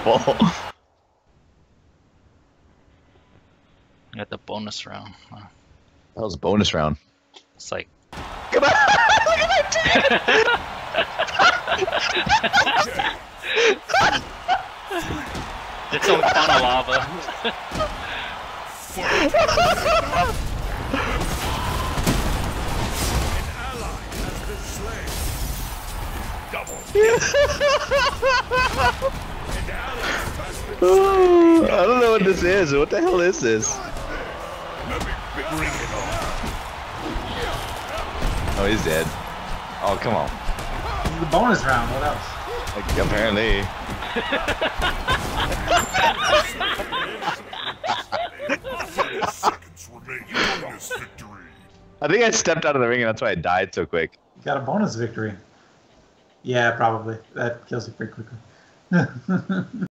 Whoa. I got the bonus round. That was a bonus round. It's like. Come on! Look at that Did some fun of lava. Oh, I don't know what this is. What the hell is this? Oh, he's dead. Oh, come on. This is the bonus round. What else? Like, apparently. I think I stepped out of the ring and that's why I died so quick. You got a bonus victory. Yeah, probably. That kills you pretty quickly.